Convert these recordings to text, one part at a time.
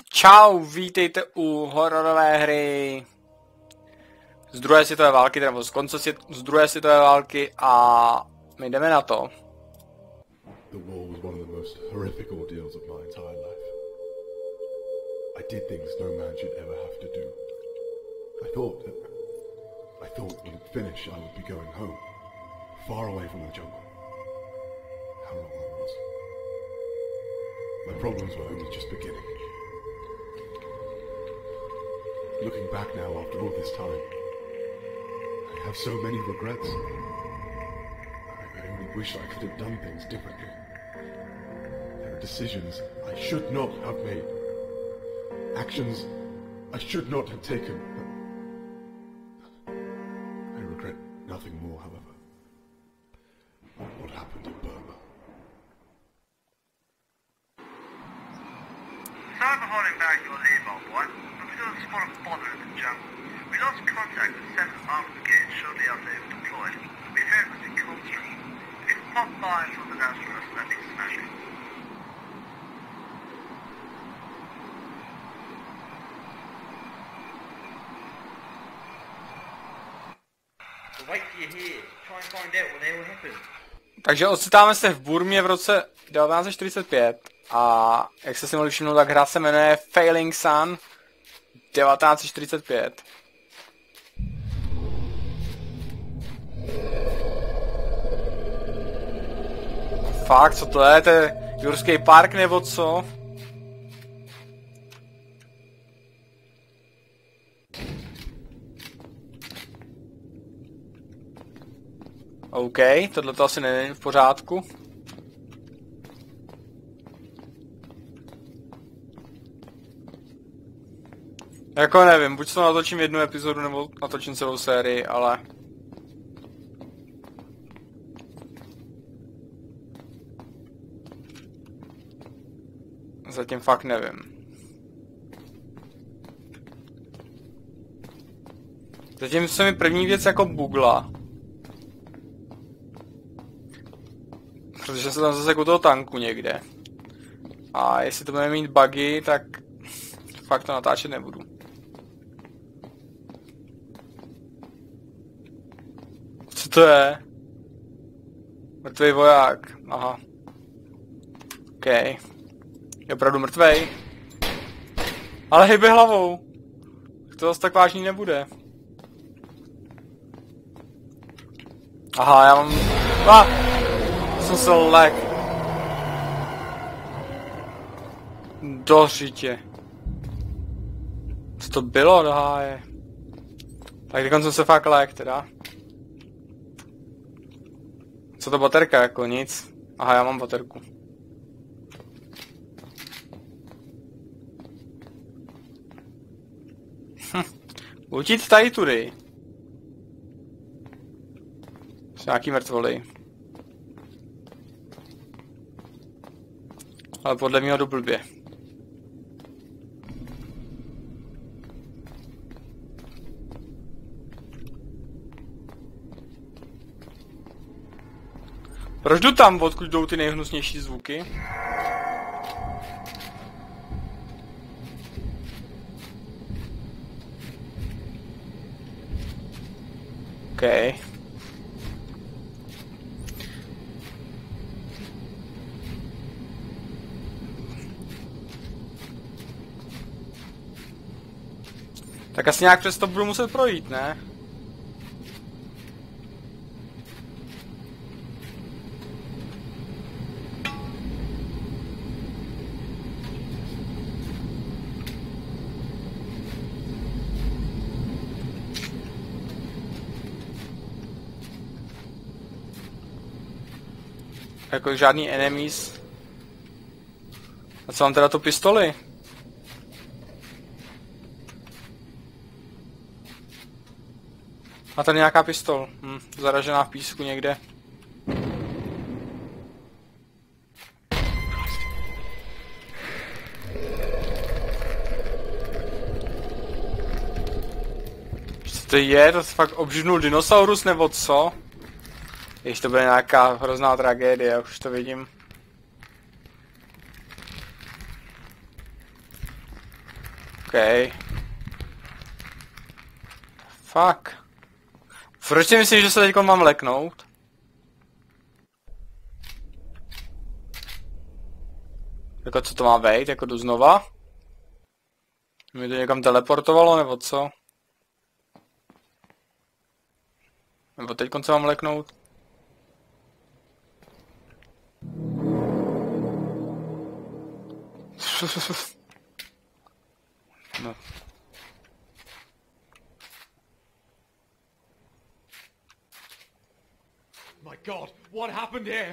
Čau, vítejte u hororové hry z druhé světové války, nebo z konce z druhé světové války a my jdeme na to. The war was one of the most horrific ordeals of my entire life. I did things no man should ever have to do. I thought when it finished I would be going home, far away from the jungle. How wrong I was. My problems were only just beginning. Looking back now after all this time, I have so many regrets. I only wish I could have done things differently. There are decisions I should not have made. Actions I should not have taken. I regret nothing more, however. What happened in Burma. Sorry for holding back your leave, old boy, but we got a spot of bother in the jungle. We lost contact with 7th Armored Brigade shortly after they were deployed. We fear it was in Cold Stream. If you can pop by and sort it out for us, that'd be smashing. So wait till you're here. Try and find out what the hell happened. Takže ocitáme se v Burmě v roce 1945 a jak jste si mohli všimnout, tak hra se jmenuje Failing Sun 1945. Fakt, co to je? To je Jurský park nebo co? OK, tohle to asi není v pořádku. Jako nevím, buď to natočím jednu epizodu, nebo natočím celou sérii, ale... Zatím fakt nevím. Zatím se mi první věc jako bugla. Protože se tam zase u toho tanku někde. A jestli to bude mít buggy, tak fakt to natáčet nebudu. Co to je? Mrtvý voják. Aha. OK. Je opravdu mrtvej. Ale hejbe hlavou. To zase tak vážný nebude. Aha, já mám... Jsem se lek. Do řitě. Co to bylo do háje? Tak dokonce jsem se fakt lek teda. Co to baterka jako? Nic. Aha, já mám baterku. Utíct tady tudy. Jsou nějaký mrtvoly. Ale podle mě do blbě. Proč jdu tam, odkud jdou ty nejhnusnější zvuky? OK. Tak asi nějak přes to budu muset projít, ne? Jako žádný enemies. A co mám teda tu pistoli? A tady nějaká pistol. Zaražená v písku někde. Co to je? To fakt obživnul dinosaurus nebo co? Ještě to bude nějaká hrozná tragédie, už to vidím. OK. Fuck. Proč si myslím, že se teďko mám leknout? Jako co to má být? Jako jdu znova? Mě to někam teleportovalo, nebo co? Nebo teďko se mám leknout? No. My God, what happened here?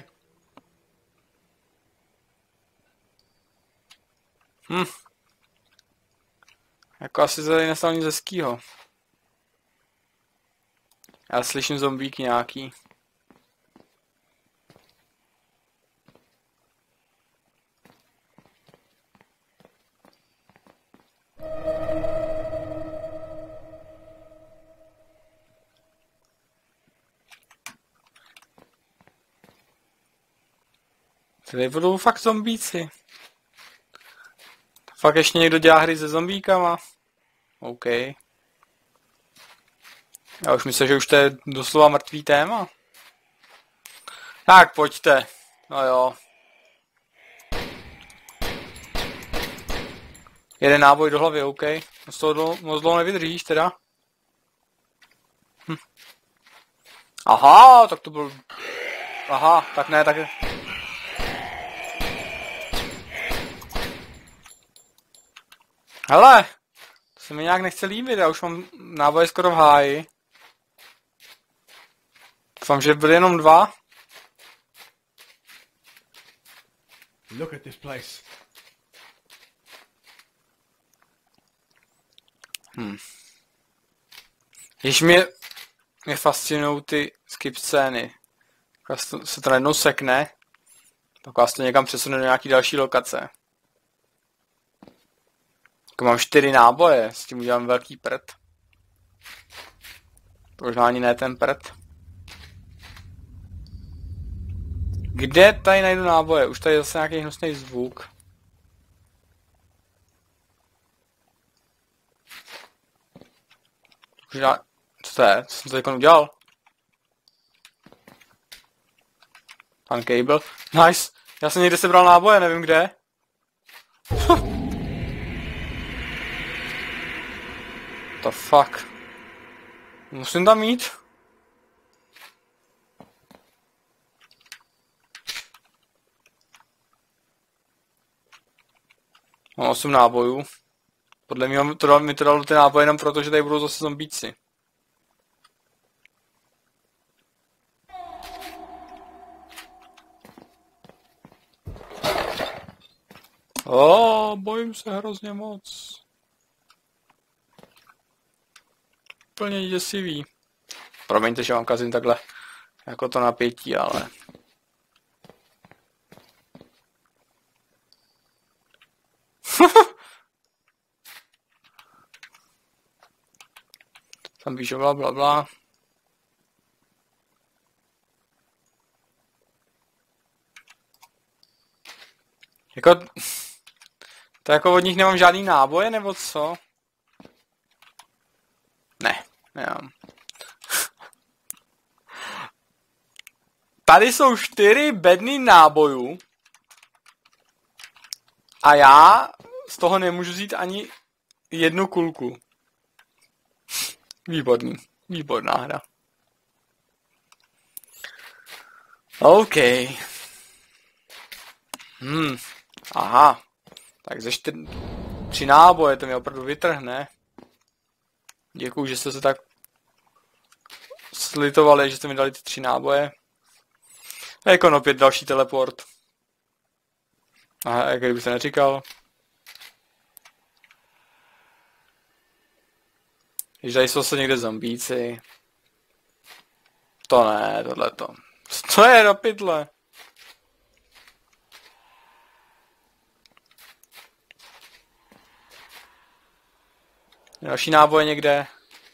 Jako asi tady nestalo nic hezkýho. Já slyším zombíky nějaký. Tady budou fakt zombíci. Fakt ještě někdo dělá hry se zombíkama? OK. Já už myslím, že už to je doslova mrtvý téma. Tak, pojďte. No jo. Jeden náboj do hlavy, OK. Z toho moc dlouho nevydržíš teda. Aha, tak to byl... Aha, tak ne, tak... Hele, to se mi nějak nechce líbit, já už mám náboje skoro v háji. Doufám, že byly jenom 2. Look at this place. Když mě fascinují ty skip scény. Se to najednou sekne, tak vás to někam přesune do nějaký další lokace. Jako mám 4 náboje, s tím udělám velký prd. Možná ani ne ten prd. Kde tady najdu náboje? Už tady je zase nějaký hnusný zvuk. Možná... Co to je? Co jsem to teď udělal? Pan Cable. Nice! Já jsem někde sebral náboje, nevím kde. The fuck? Musím tam jít? Mám 8 nábojů. Podle mě mi to dalo ty náboje jenom proto, že tady budou zase zombíci. Bojím se hrozně moc. Úplně děsivý. Promiňte, že vám kazím takhle jako to napětí, ale... Tam píšu blablabla. Jako... To jako od nich nemám žádný náboje, nebo co? Ne, nemám. Tady jsou 4 bedny nábojů. A já z toho nemůžu vzít ani 1 kulku. Výborný. Výborná hra. OK. Aha. Tak ze 3 náboje to mě opravdu vytrhne. Děkuju, že jste se tak slitovali, že jste mi dali ty 3 náboje. A jako opět další teleport. Aha, jak kdyby se neříkal. Když tady jsou se někde zombíci. To ne, tohleto. Co je do pytle? Další náboje někde.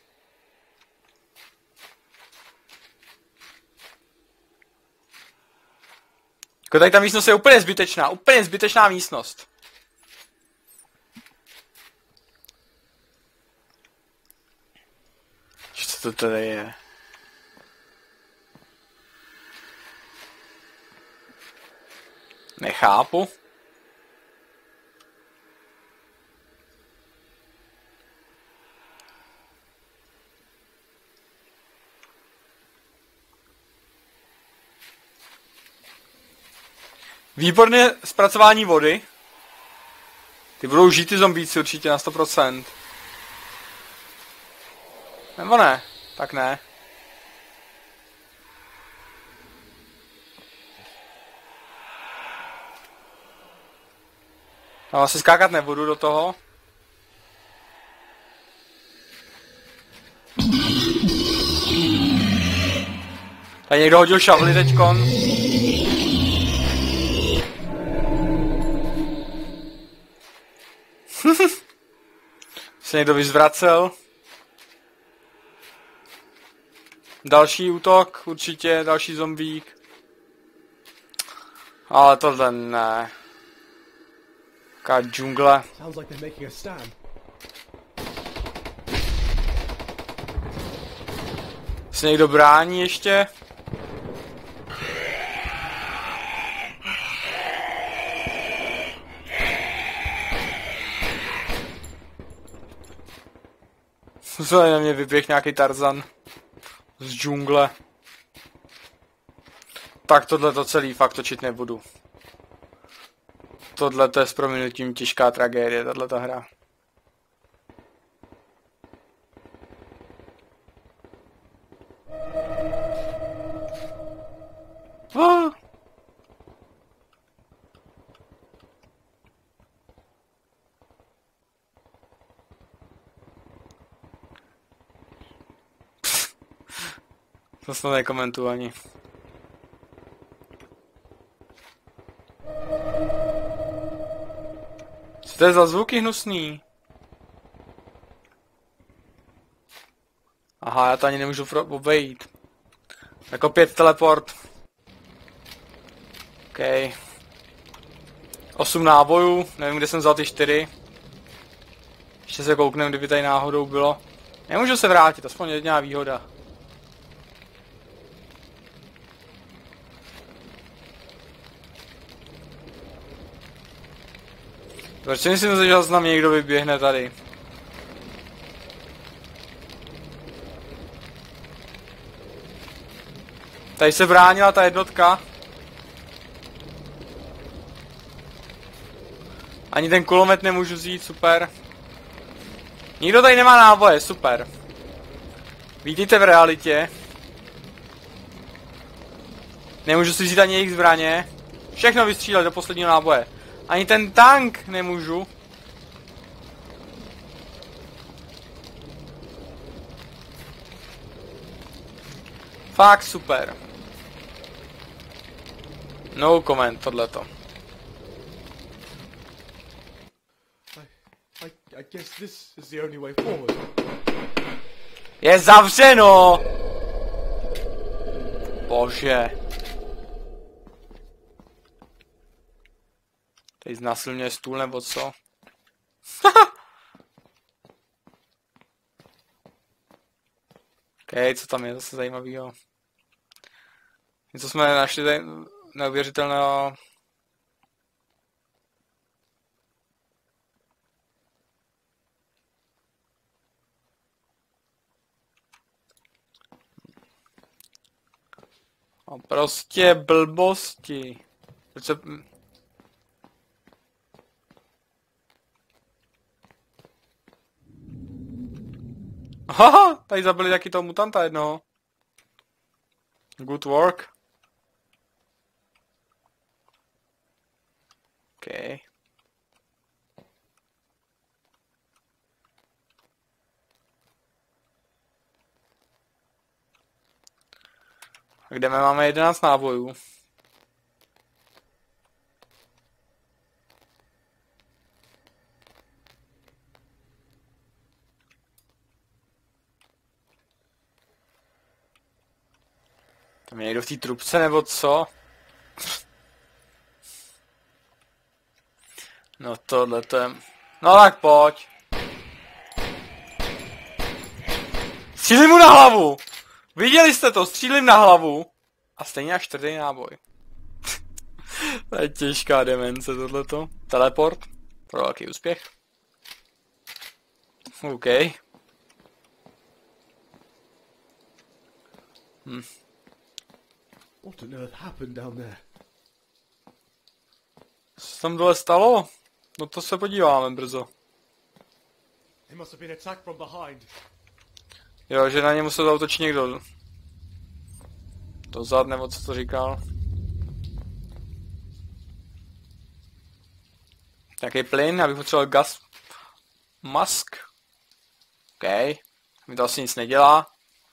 Jako tady ta místnost je úplně zbytečná místnost. Co to tady je? Nechápu. Výborné zpracování vody. Ty budou žít ty zombíci určitě na 100%. Nebo ne? Tak ne. No, asi skákat nebudu do toho. Tady někdo hodil šavly teďkon. Se někdo vyzvracel. Další útok, určitě, další zombík. Ale tohle ne. Taká džungle. Se někdo brání ještě? Tady na mě vyběh nějaký Tarzan z džungle. Tak tohle to celý fakt točit nebudu. Tohle to je s prominutím těžká tragédie, tato hra. To snad nekomentuji ani. Co to je za zvuky hnusný? Aha, já to ani nemůžu obejít. Jako 5 teleport. OK. 8 nábojů, nevím, kde jsem vzal ty 4. Ještě se kouknem, kdyby tady náhodou bylo. Nemůžu se vrátit, aspoň jediná výhoda. Proč si myslím, že zase na mě někdo vyběhne tady? Tady se bránila ta jednotka. Ani ten kulomet nemůžu vzít, super. Nikdo tady nemá náboje, super. Vítejte v realitě. Nemůžu si vzít ani jejich zbraně. Všechno vystřílet do posledního náboje. Ani ten tank nemůžu. Fakt super. No comment, tohleto. I guess this is the only way forward. Je zavřeno! Bože. Tady znásilňuje stůl nebo co? OK, co tam je zase zajímavého? Něco jsme našli tady neuvěřitelného. A prostě blbosti. Proč se... Haha, tady zabili taky toho mutanta jednoho. Good work. OK. A kde my máme 11 nábojů? Tam je někdo v té trubce nebo co? No tohle to je... No tak pojď. Střílím mu na hlavu! Viděli jste to, střílím na hlavu. A stejně až 4. náboj. To je těžká demence tohleto. Teleport. Pro velký úspěch. OK. What on earth happened down there? Co se tam dole stalo? No to se podíváme brzo. They must have been attacked from behind. Jo, že na ně musel zautočit někdo. Dozad, nebo co to říkal. Nějaký plyn, abych potřeboval gas. Mask. OK. Mi to asi nic nedělá.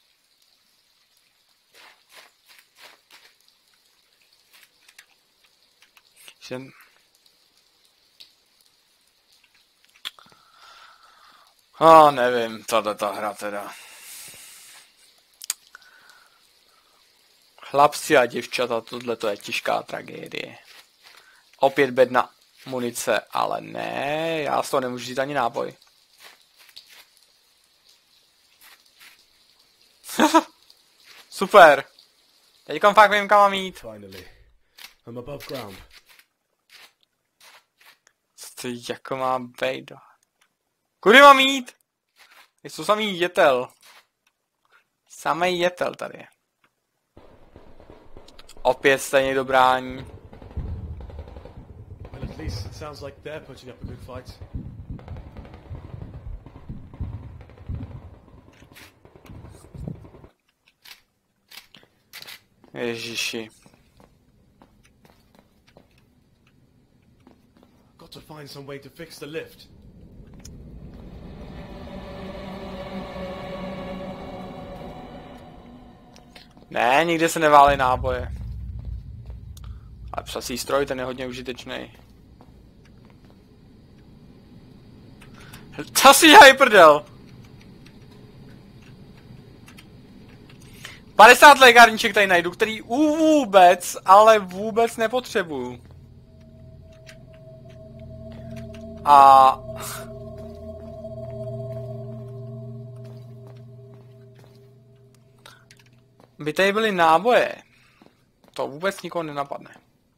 Nevím, ta hra teda. Chlapci a děvčata, tohle to je těžká tragédie. Opět bedna munice, ale ne, já z toho nemůžu říct ani náboj. Super. Teďkom fakt vím, kam mám jít. Finally, I'm above ground. Co to jako má být? Kudy mám jít? Jsou samý jetel. Samej jetel tady je. Opět stejně do brání. Well, at least it sounds like they're putting up a good fight. Ježiši. Got to find some way to fix the lift. Ne, nikde se neválí náboje. Ale psací stroj, ten je hodně užitečný. Co si dělají prdel? 50 lékárniček tady najdu, který vůbec, ale vůbec nepotřebuju. A... by tady byly náboje. To vůbec nikoho nenapadne.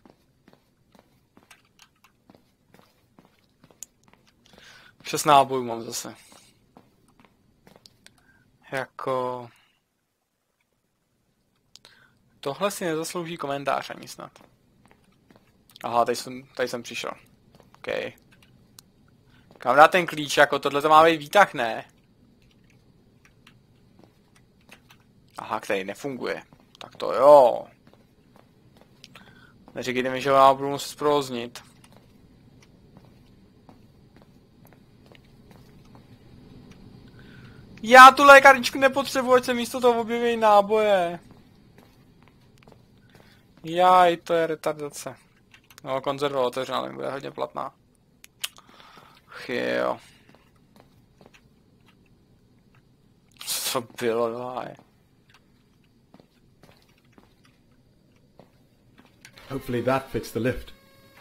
Šest nábojů mám zase. Jako... tohle si nezaslouží komentář ani snad. Aha, tady jsem přišel. OK. Kam dát ten klíč, jako tohle to má být výtah, ne? Aha, který nefunguje. Tak to jo. Neříkejte mi, že ho budu muset zprovoznit. Já tu lékárničku nepotřebuji, ať se místo toho objeví náboje. Jaj, to je retardace. No, konzerva otevřená, bude hodně platná. Jo. Co bylo, daj. Hopefully that fixed the lift.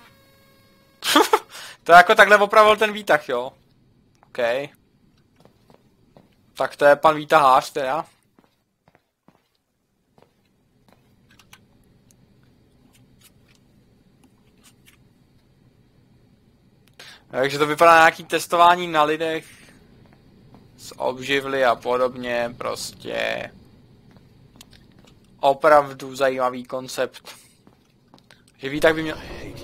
To jako takhle opravil ten výtah, jo. OK. Tak to je pan výtahář teda. Takže to vypadá na nějaký testování na lidech s obživly a podobně, prostě opravdu zajímavý koncept. Že výtah by měl...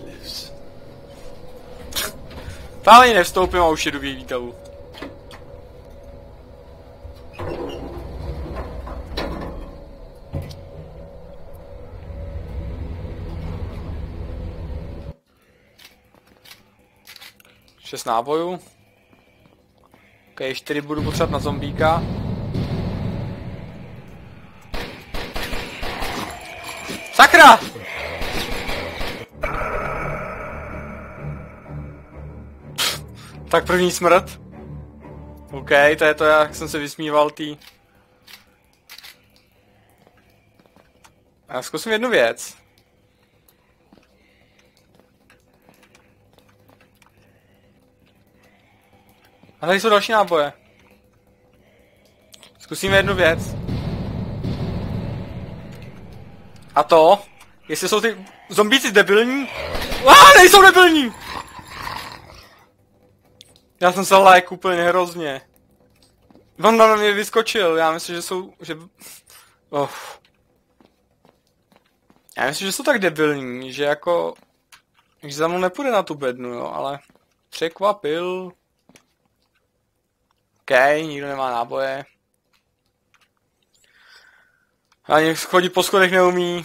Tam ani nevstoupím a už jedu v její výtahu. Šest nábojů. Ok, 4 budu potřebovat na zombíka. Sakra! Tak první smrt. OK, to je to, jak jsem se vysmíval tý. Já zkusím jednu věc. A tady jsou další náboje. Zkusíme jednu věc. A to, jestli jsou ty zombíci debilní. Nejsou debilní! Já jsem se like úplně hrozně. On na mě vyskočil, já myslím, že jsou, Já myslím, že jsou tak debilní, že jako... Že za mnou nepůjde na tu bednu, jo, ale... Překvapil. Nikdo nemá náboje. Ani chodit po schodech neumí.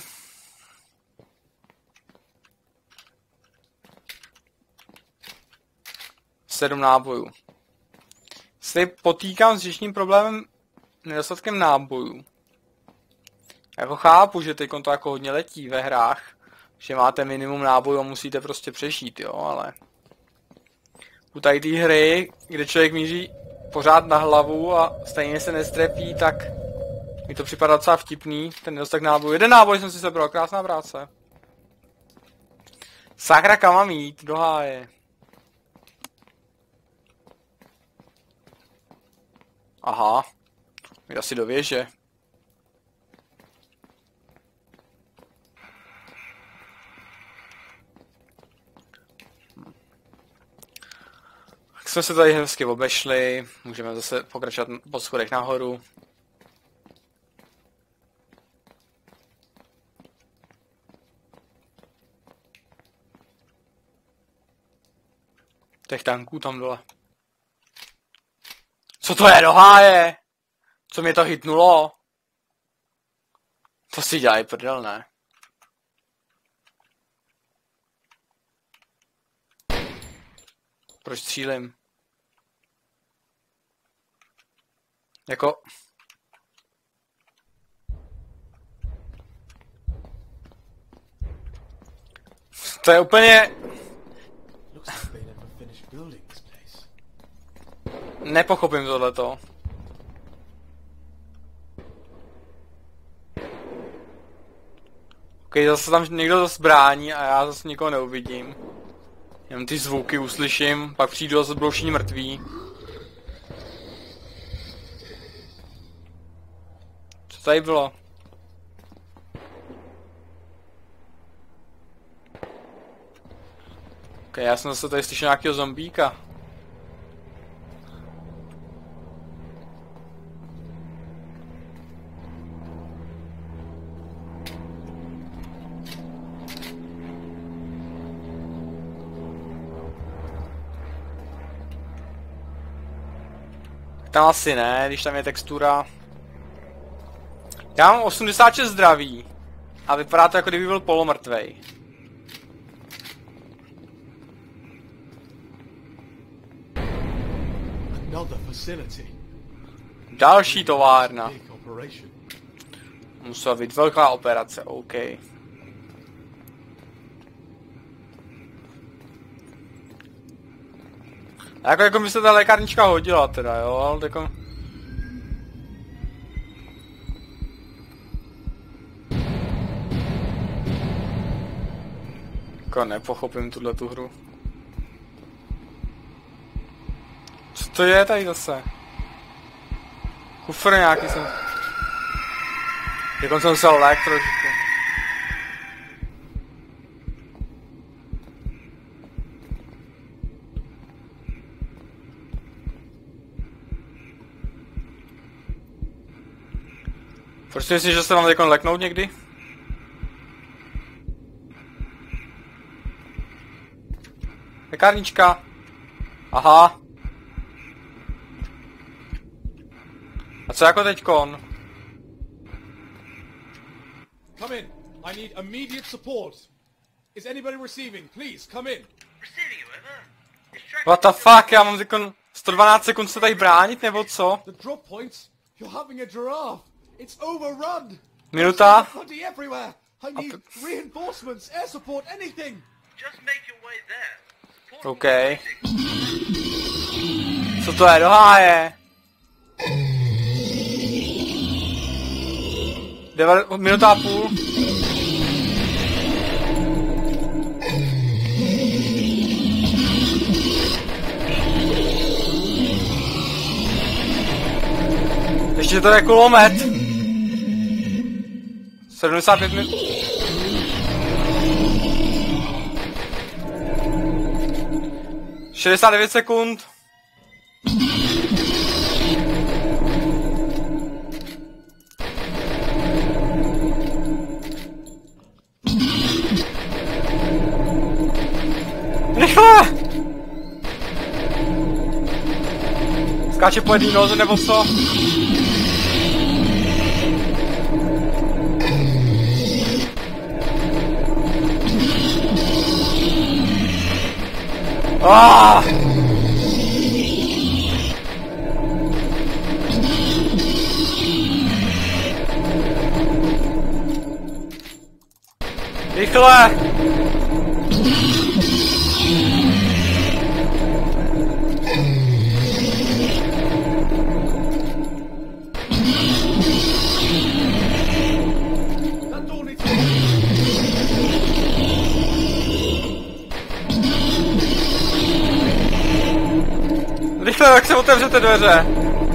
Sedm nábojů. Se potýkám s řečným problémem nedostatkem nábojů. Jako chápu, že teď to jako hodně letí ve hrách, že máte minimum nábojů a musíte prostě přežít, jo, ale... U tady té hry, kde člověk míří pořád na hlavu a stejně se nestrefí, tak mi to připadá docela vtipný, ten nedostatek nábojů. Jeden náboj jsem si sebral, krásná práce. Sakra, kam mám jít? Do háje. Aha. Jde asi do věže. Tak jsme se tady hezky obešli, můžeme zase pokračovat po schodech nahoru. Těch tanků tam dole. Co to je do háje? Co mě to hitnulo? To si dělají prdel, ne? Proč střílím? Jako... To je úplně... Nepochopím tohleto. Ok, zase tam někdo zase brání a já zase nikoho neuvidím. Jenom ty zvuky uslyším, pak přijdu a zase budou všichni mrtví. Co tady bylo? Ok, já jsem zase tady slyšel nějakého zombíka. Tam asi ne, když tam je textura. Já mám 86 zdraví. A vypadá to, jako kdyby byl polomrtvej. Další továrna. Musela být velká operace, OK. A jako by se ta lékárnička hodila teda, jo, ale jako... Jako nepochopím tu hru. Co to je tady zase? Kufr nějaký jsem... Jako jsem se lék trošku. Proč si myslíš, že se mám teď leknout někdy? Lékárnička. Aha. A co jako teďkon? Come in. I need immediate support. Is anybody receiving? Please, come in. Receiving, whoever. What the fuck, já mám teďkon 112 sekund se tady bránit, nebo co? The drop points. You're having a giraffe. It's overrun. Minuta. Plenty everywhere. I need reinforcements, air support, anything. Just make your way there. Support OK. Co to je, do háje? Minuta a půl. Ještě to je kulomet. 75 minut. ...69 sekund. Rychle! Skáče po jedný noze nebo co? Ah! Rychle! Rychle, jak se otevřete dveře.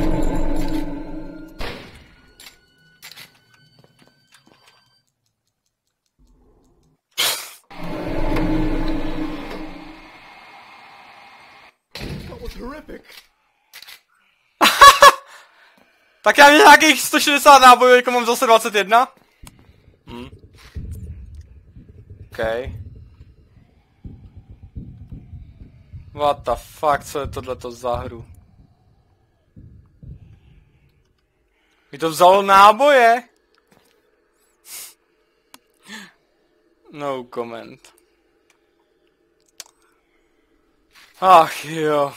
That was horrific. Tak já měl nějakých 160 nábojů, jako mám zase 21. OK. What the fuck, co je tohleto za hru? Mi to vzalo náboje? No comment. Ach jo.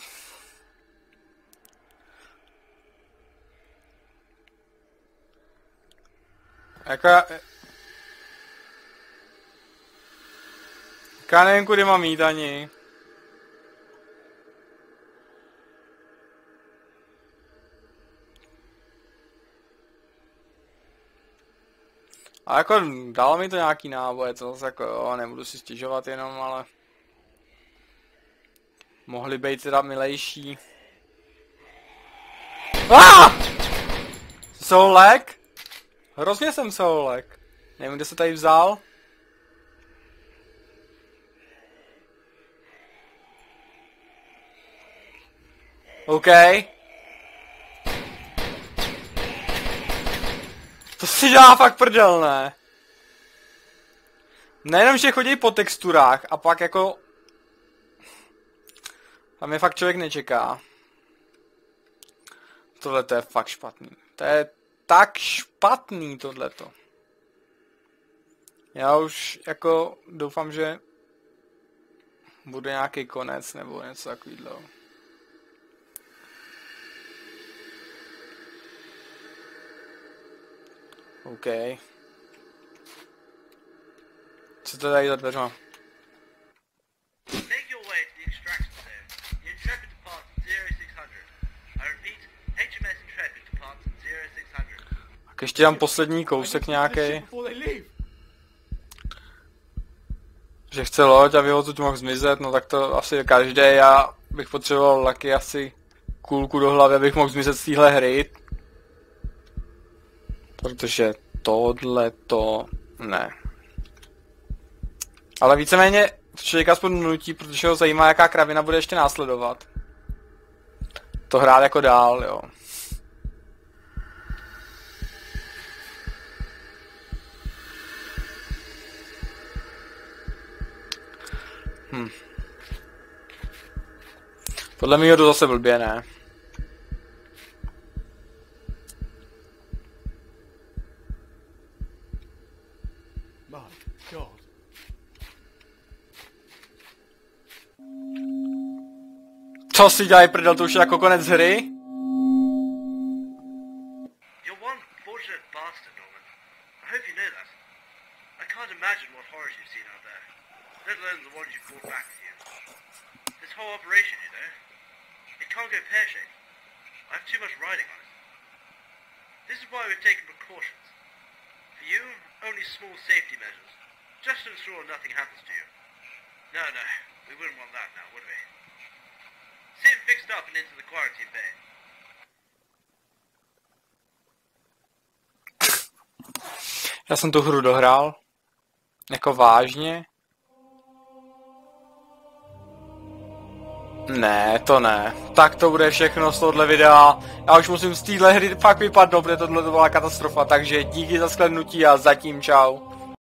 Jako já nevím, kudy mám jít ani. A jako dalo mi to nějaký náboje, to zase jako jo, nebudu si stěžovat jenom, ale... Mohli být teda milejší. Soulek? Hrozně jsem soulek. Nevím, kde se tady vzal. OK. To si dělá fakt prdel, ne? Nejenom, že chodí po texturách a pak jako... Tam je fakt člověk nečeká. Tohle to je fakt špatný. To je tak špatný tohleto. Já už jako doufám, že bude nějaký konec nebo něco takového. OK. Co to tady za dveřma? Make your way to the extraction zone. The Intrepid departs at 0600. I repeat, HMS Intrepid departs at 0600. Tak ještě dám poslední kousek nějaký. Že chce loď, aby ho tu mohl zmizet, no tak to asi každý. Já bych potřeboval taky asi kulku do hlavy, abych mohl zmizet z téhle hry. Protože tohle to ne. Ale víceméně člověk aspoň nutí, protože ho zajímá, jaká kravina bude ještě následovat. To hrát jako dál, jo. Podle mě to zase blbě, ne? Co si dělají prdel, to už je jako konec hry? You're one fortunate bastard, Norman. I hope you know that. I can't imagine what horrors you've seen out there, let alone the ones you brought back with you. This whole operation, you know, it can't go pear-shaped. I have too much riding on it. This is why we've taken precautions. For you, only small safety measures, just to ensure nothing happens to you. No, we wouldn't want that now, would we? See him fixed up and into the quarantine bay. Já jsem tu hru dohrál. Jako vážně? Ne, to ne. Tak to bude všechno z tohohle videa. Já už musím z téhle hry fakt vypadnout, protože tohle to byla katastrofa. Takže díky za shlédnutí a zatím čau.